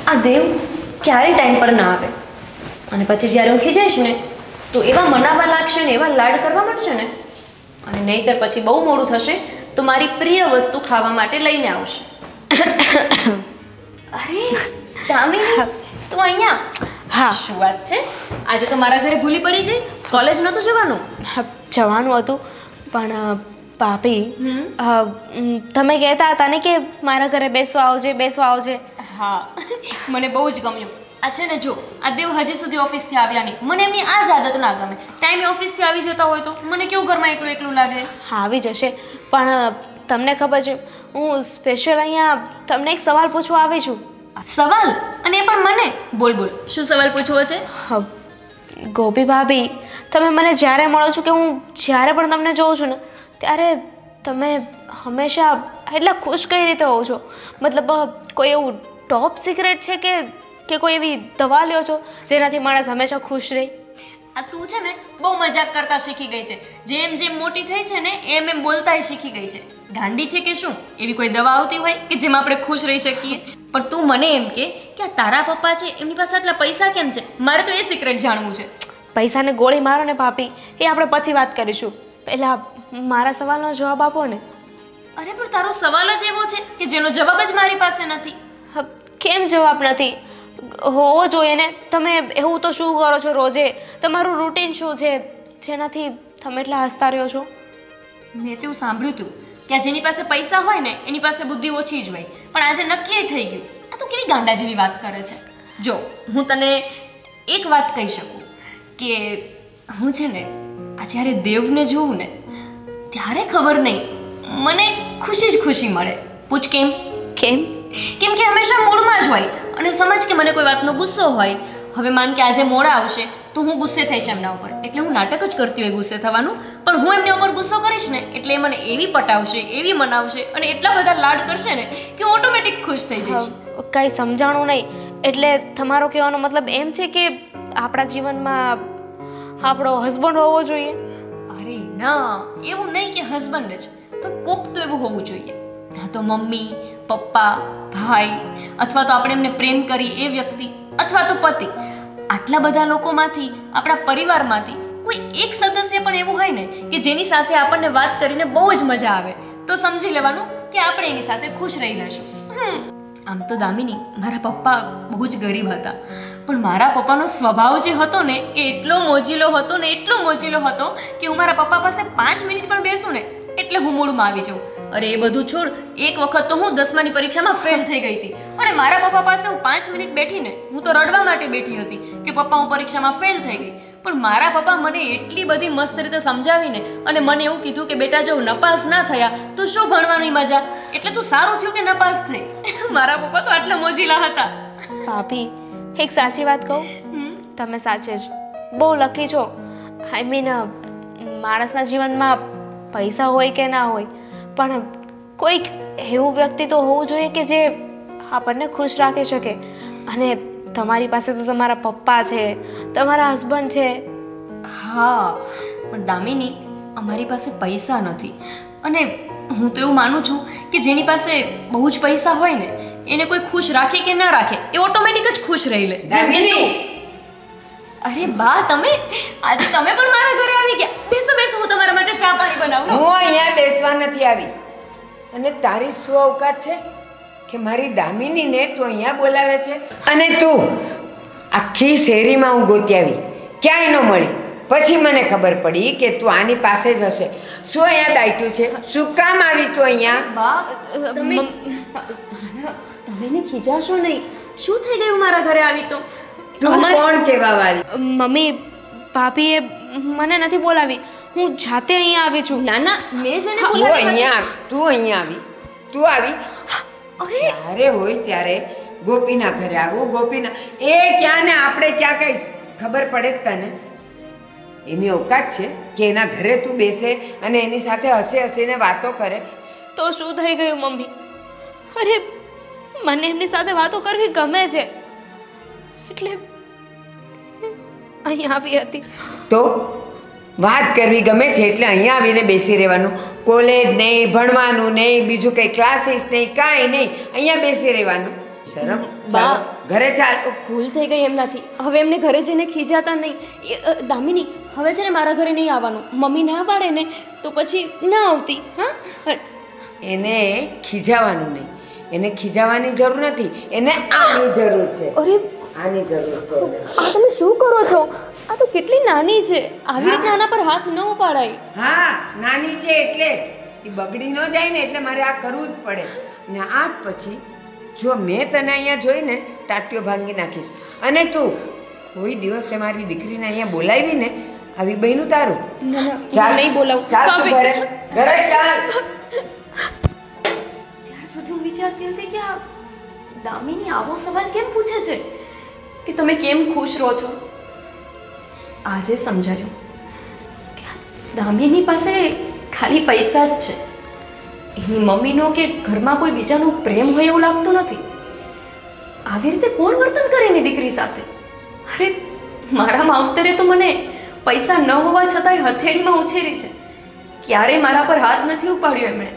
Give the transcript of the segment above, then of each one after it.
આ દેવ ક્યારેય ટાઈમ પર ના આવે અને પછી જ્યારે હું ખીજાઈશ ને તો એવા મનાવા લાગશે ને એવા લાડ કરવા માંડશે ને અને નહીંતર પછી બહુ મોડું થશે તો મારી પ્રિય વસ્તુ ખાવા માટે લઈને આવશે. અરે દામિની, તું અહીંયા? હા. શું વાત છે, આજે તો મારા ઘરે ભૂલી પડી ગઈ? કોલેજ નહોતું જવાનું? જવાનું હતું પણ ભાભી તમે કહેતા હતા ને કે મારા ઘરે બેસવા આવજે. હા, મને બહુ જ ગમ્યું. આ છે ને, જો આ દેવ હજી સુધી ઓફિસથી આવ્યા નહીં. મને એમની આ જ આદત ના ગમે. ટાઈમે ઓફિસથી આવી જતા હોય તો મને કેવું ઘરમાં એકલું એકલું લાગે. હા, આવી જશે. પણ તમને ખબર છે, હું સ્પેશિયલ અહીંયા તમને એક સવાલ પૂછવા આવી છું. સવાલ? અને એ પણ મને? બોલ બોલ, શું સવાલ પૂછવો છે? ગોપી ભાભી, તમે મને જ્યારે મળો છો કે હું જ્યારે પણ તમને જોઉં છું ને ત્યારે તમે હંમેશા એટલા ખુશ કઈ રીતે હોવ છો? મતલબ કોઈ એવું ટોપ સિક્રેટ છે કે કોઈ એવી દવા લ્યો છો જેનાથી માણસ હંમેશા ખુશ રહે? આ તું છે ને બહુ મજાક કરતા શીખી ગઈ છે. જેમ જેમ મોટી થઈ છે ને એમ એમ બોલતાય શીખી ગઈ છે. ગાંડી છે કે શું? એવી કોઈ દવા આવતી હોય કે જેમાં આપણે ખુશ રહી શકીએ? પણ તું મને એમ કે આ તારા પપ્પા છે એમની પાસે આટલા પૈસા કેમ છે? મારે તો એ સિક્રેટ જાણવું છે. પૈસાને ગોળી મારો ને ભાભી, એ આપણે પછી વાત કરીશું. પહેલાં મારા સવાલનો જવાબ આપો ને. અરે પણ તારો સવાલ જ એવો છે કે જેનો જવાબ જ મારી પાસે નથી. કેમ જવાબ નથી? હોવો જોઈએ ને. તમે એવું તો શું કરો છો રોજે? તમારું રૂટીન શું છે જેનાથી તમે એટલા હસતા રહ્યો છો? મેં તેવું સાંભળ્યું હતું કે જેની પાસે પૈસા હોય ને એની પાસે બુદ્ધિ ઓછી જ હોય. પણ આજે નક્કી થઈ ગયું. આ તો કેવી ગાંડા જેવી વાત કરે છે. જો હું તને એક વાત કહી શકું કે હું છે ને આ જ્યારે દેવને જોઉં ને ત્યારે ખબર નહીં મને ખુશી જ ખુશી મળે. પૂછ કેમ? કેમ કે હંમેશા મૂડમાં જ હોય. અને સમજ કે મને કોઈ વાતનો ગુસ્સો હોય. હવે માન કે આજે મોડા આવશે તો હું ગુસ્સે થઈશ એમના ઉપર, એટલે હું નાટક જ કરતી હોય ગુસ્સે થવાનું. પણ હું એમના ઉપર ગુસ્સો કરીશ ને એટલે એ મને એવી પટાવશે, એવી મનાવશે અને એટલા બધા લાડ કરશે ને કે હું ઓટોમેટિક ખુશ થઈ જઈશ. કાંઈ સમજાણું નહીં. એટલે તમારો કહેવાનો મતલબ એમ છે કે આપણા જીવનમાં આપણો હસબન્ડ હોવો જોઈએ? અરે ના, એવું નહીં કે હસબન્ડ જ, પણ કોક તો એવું હોવું જોઈએ. ના તો મમ્મી, પપ્પા, ભાઈ, અથવા તો આપણે એમને પ્રેમ કરી એ વ્યક્તિ, અથવા તો પતિ. આટલા બધા લોકોમાંથી, આપણા પરિવારમાંથી કોઈ એક સદસ્ય પણ એવું હોય ને કે જેની સાથે આપણને વાત કરીને બહુ જ મજા આવે તો સમજી લેવાનું કે આપણે એની સાથે ખુશ રહી લઈશું. આમ તો દામિની, મારા પપ્પા બહુ જ ગરીબ હતા, પણ મારા પપ્પાનો સ્વભાવ જે હતો ને એ એટલો મોજીલો હતો કે હું મારા પપ્પા પાસે 5 મિનિટ પણ બેસું ને એટલે હું મૂડમાં આવી જાઉં. અરે એ બધું છોડ, એક વખત તો હું 10માની પરીક્ષામાં ફેલ થઈ ગઈ હતી અને મારા પપ્પા પાસે હું 5 મિનિટ બેઠીને હું તો રડવા માટે બેઠી હતી કે પપ્પા હું પરીક્ષામાં ફેલ થઈ ગઈ. પણ મારા પપ્પા મને એટલી બધી મસ્ત રીતે સમજાવીને અને મને એવું કીધું કે બેટા જો નપાસ ના થયા તો શું ભણવાની મજા, એટલે તું સારું થયું કે નપાસ થઈ. મારા પપ્પા તો આટલા મોજીલા હતા. ભાભી, એક સાચી વાત કહું, તમે સાચે જ બહુ લકી છો. આઈ મીન, માણસના જીવનમાં પૈસા હોય કે ના હોય પણ કોઈક એવું વ્યક્તિ તો હોવું જોઈએ કે જે આપણને ખુશ રાખી શકે. અને તમારી પાસે તો તમારા પપ્પા છે, તમારા હસબન્ડ છે. હા, પણ દામિની, અમારી પાસે પૈસા નથી. અને હું તો એવું માનું છું કે જેની પાસે બહુ જ પૈસા હોય ને એને કોઈ ખુશ રાખે કે ના રાખે એ ઓટોમેટિક જ ખુશ રહી લે. દામિની! અરે બા, તમે આજે તમે પણ મારા ઘરે આવી ગયા. બેસો બેસો, હું તમારા માટે ચા પાણી બનાવું. હું અહીંયા બેસવા નથી આવી. અને તારી શું અવકાત છે કે મારી દામિનીને તું અહીંયા બોલાવે છે? અને તું આખી શેરીમાં હું ગોતી આવી, ક્યાંય ન મળી. પછી મને ખબર પડી કે તું આની પાસે જ હશે. શું અહીંયા દાટ્યું છે? શું કામ આવી તું અહીંયા? બા, તમે ને ખીજાશો નહીં. શું થઈ ગયું મારા ઘરે આવી તો? તું કોણ કહેવા વાળી? મમ્મી, ભાભીએ મને નથી બોલાવી, હું જાતે અહીંયા આવી છું. ના ના, મેં જેને તું બોલાવી અહીંયા આવી. તું આવી. અરે જ્યારે હોય ત્યારે ગોપીના ઘરે આવું, ગોપીના એ ક્યાં ને આપણે ક્યાં કઈ ખબર પડે જ તને? એની ઓકાત છે કે એના ઘરે તું બેસે અને એની સાથે હસીને વાતો કરે. તો શું થઈ ગયું મમ્મી? અરે મને એમની સાથે વાતો કરવી ગમે છે એટલે અહીંયા આવી હતી. તો વાત કરવી ગમે છે એટલે અહીંયા આવીને બેસી રહેવાનું. કોલેજ નહીં, ભણવાનું નહીં, બીજું કંઈ ક્લાસીસ નહીં, કાંઈ નહીં, અહીંયા બેસી રહેવાનું. શરમ બા. ચાલો, ઘરે ચાલ. ભૂલ થઈ ગઈ એમનાથી. હવે એમને ઘરે જઈને ખીજાતા નહીં. દામિની, હવે છે ને મારા ઘરે નહીં આવવાનું. મમ્મી ના પાડે ને તો પછી ના આવતી. હા, એને ખીજાવાનું નહીં, એને ખીજાવાની જરૂર નથી, એને આની જરૂર છે. અરે આની જરૂર છે એને. આ તમે શું કરો છો? આ તો કેટલી નાની છે. આવી રીતના આના પર હાથ ન ઉપાડાય. હા, નાની છે એટલે જ એ બગડી ન જાય ને, એટલે મારે આ કરવું જ પડે. ને આ જ પછી જો મેં તને અહીંયા જોઈને ટાટીઓ ભાંગી નાખીશ. અને તું કોઈ દિવસ તે મારી દીકરીને અહીંયા બોલાવી ને, આવી બહેનું તારું. ના ના, ચાલ, હું નહીં બોલાવું. ચાલ તું ઘરે, ઘરે ચાલ. ત્યાર સુધી હું વિચારતી હતી કે આ દામિની આવો સવાલ કેમ પૂછે છે કે તમે કેમ ખુશ રહો છો. આજે સમજાયું કે આ દામિની પાસે ખાલી પૈસા જ છે. એની મમ્મીનો કે ઘરમાં કોઈ બીજાનો પ્રેમ હોય એવું લાગતું નથી. આવી રીતે કોણ વર્તન કરે એની દીકરી સાથે? અરે મારા માવતરે તો મને પૈસા ન હોવા છતાંય હથેળીમાં ઉછેરી છે. ક્યારેય મારા પર હાથ નથી ઉપાડ્યો એમણે.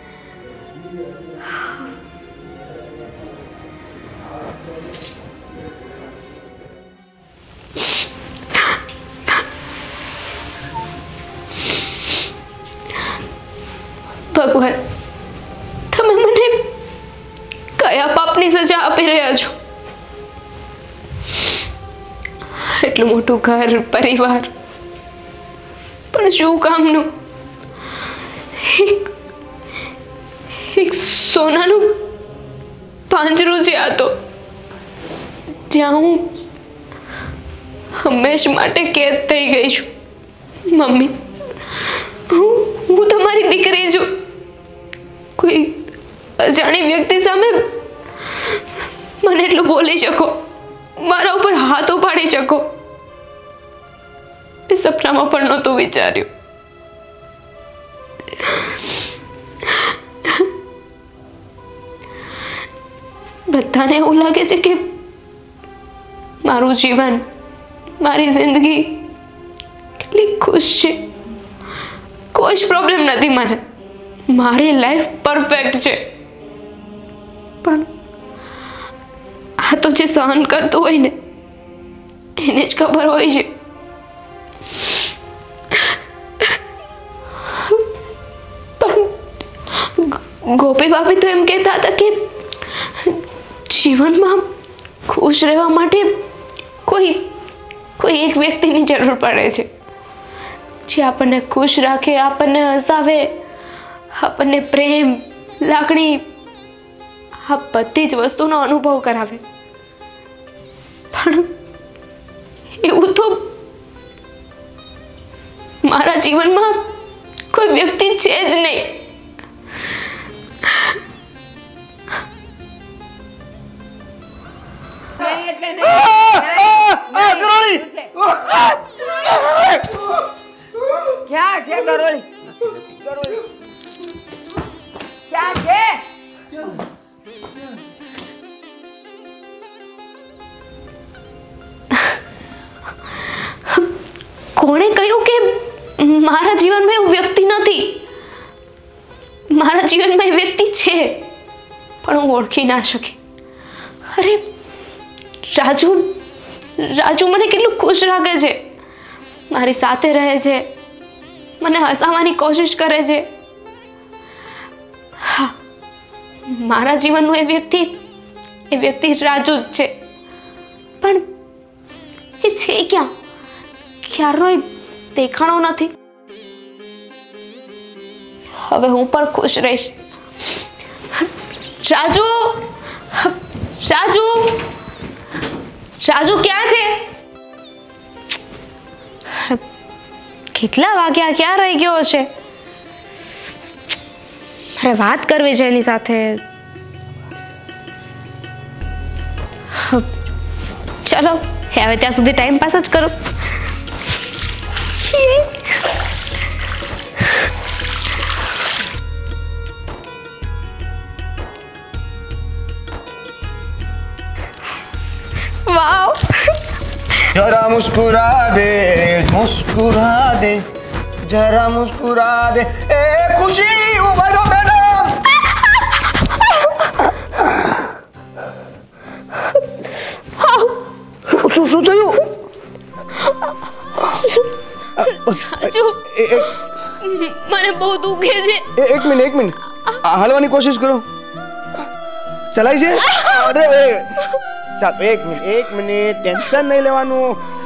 ભગવાન, તમે મને કયા પાપની સજા આપી રહ્યા છો? એટલું મોટું ઘર, પરિવાર, પણ શું કામનું? એક સોનાનું પાંજરું છે આ તો, જ્યાં હું હંમેશ માટે કેદ થઈ ગઈ છું. મમ્મી, હું તમારી દીકરી છું. કોઈ અજાણી વ્યક્તિ સામે મને એટલું બોલી શકો, મારા ઉપર હાથ ઉપાડી શકો, એ સપનામાં પણ નહોતું વિચાર્યું. બધાને એવું લાગે છે કે મારું જીવન, મારી જિંદગી કેટલી ખુશ છે. કોઈ જ પ્રોબ્લેમ નથી મને, મારી લાઈફ પરફેક્ટ છે. પણ આ તો જે સહન કરતું હોય ને, એને જ ખબર હોય છે. પણ ગોપી ભાભી તો એમ કહેતા હતા કે જીવનમાં ખુશ રહેવા માટે કોઈ એક વ્યક્તિની જરૂર પડે છે, જે આપણને ખુશ રાખે, આપણને હસાવે, આપણને પ્રેમ, લાગણી, આ બધી જ વસ્તુનો અનુભવ કરાવે. પણ એવું તો મારા જીવનમાં કોઈ વ્યક્તિ છે જ નહીં. ક્યાં છે ગરોળી? ગરોળી ક્યાં છે? કોણે કહ્યું કે મારા જીવનમાં એવું વ્યક્તિ નથી? મારા જીવનમાં એ વ્યક્તિ છે, પણ હું ઓળખી ના શકી. અરે રાજુ મને કેટલું ખુશ રાખે છે, મારી સાથે રહે છે, મને હસાવવાની કોશિશ કરે છે. હા, મારા જીવનનું એ વ્યક્તિ રાજુ જ છે. પણ એ છે ક્યાં? ક્યારનો દેખાણો નથી. હવે હું પણ ખુશ રહીશ. રાજુ ક્યાં છે? કેટલા વાગ્યા? ક્યાં રહી ગયો હશે? મારે વાત કરવી છે એની સાથે. ચલો, હવે ત્યાં સુધી ટાઈમ પાસ જ કરો. વાવ, जरा मुस्कुरा दे जरा मुस्कुरा दे ए खुशी उभरो मैडम શું થયું? ચાચુ મને બહુ દુખે છે. એક મિનિટ હાલવાની કોશિશ કરો. ચલાય છે? અરે ચાલ એક મિનિટ ટેન્શન નહીં લેવાનું.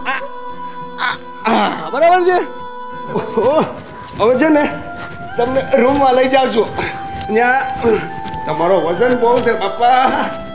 બરાબર છે. હવે છે ને તમને રૂમમાં લઈ જાઉં છું. ત્યાં તમારો વજન બહુ છે બાપા.